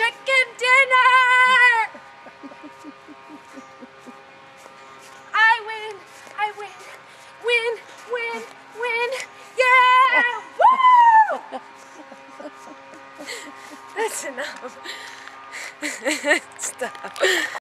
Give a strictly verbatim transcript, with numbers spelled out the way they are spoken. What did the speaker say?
chicken dinner! I win! I win! Win! Win! Win! Yeah! Woo! That's enough. Stop.